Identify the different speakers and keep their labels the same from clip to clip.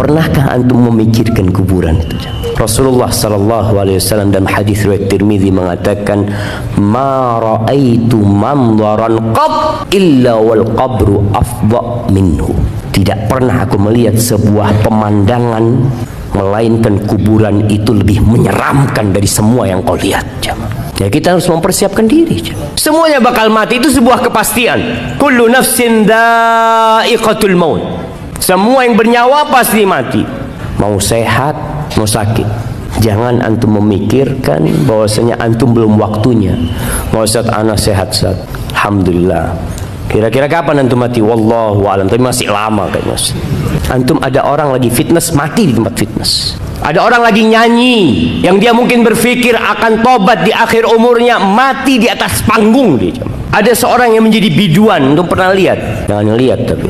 Speaker 1: Pernahkah antum memikirkan kuburan itu? Rasulullah sallallahu alaihi wasallam dalam hadis riwayat Tirmizi mengatakan, "Ma ra'aitu manzaran qat illa wal qabru afdha minhu." Tidak pernah aku melihat sebuah pemandangan melainkan kuburan itu lebih menyeramkan dari semua yang kau lihat. Ya, kita harus mempersiapkan diri. Semuanya bakal mati, itu sebuah kepastian. Kullu nafsin dha'iqatul maut. Semua yang bernyawa pasti mati. Mau sehat, mau sakit. Jangan antum memikirkan bahwasanya antum belum waktunya. Mau Ustaz, ana sehat, Ustaz. Alhamdulillah. Kira-kira kapan antum mati? Wallahu a'lam. Tapi masih lama kayaknya. Antum ada orang lagi fitness, mati di tempat fitness. Ada orang lagi nyanyi yang dia mungkin berpikir akan tobat di akhir umurnya, mati di atas panggung dia. Ada seorang yang menjadi biduan, antum pernah lihat? Jangan lihat tapi.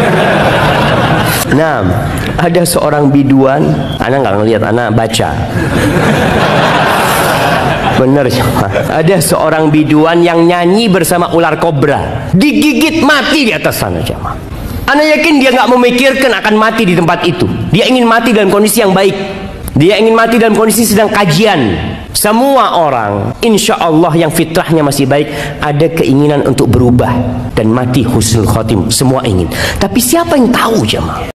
Speaker 1: Nah, ada seorang biduan, anak nggak ngelihat, anak baca. Bener, ada seorang biduan yang nyanyi bersama ular kobra, digigit mati di atas sana, jemaah. Ana yakin dia nggak memikirkan akan mati di tempat itu. Dia ingin mati dalam kondisi yang baik. Dia ingin mati dalam kondisi sedang kajian. Semua orang, insya Allah yang fitrahnya masih baik, ada keinginan untuk berubah dan mati husnul khotim. Semua ingin. Tapi siapa yang tahu, jemaah?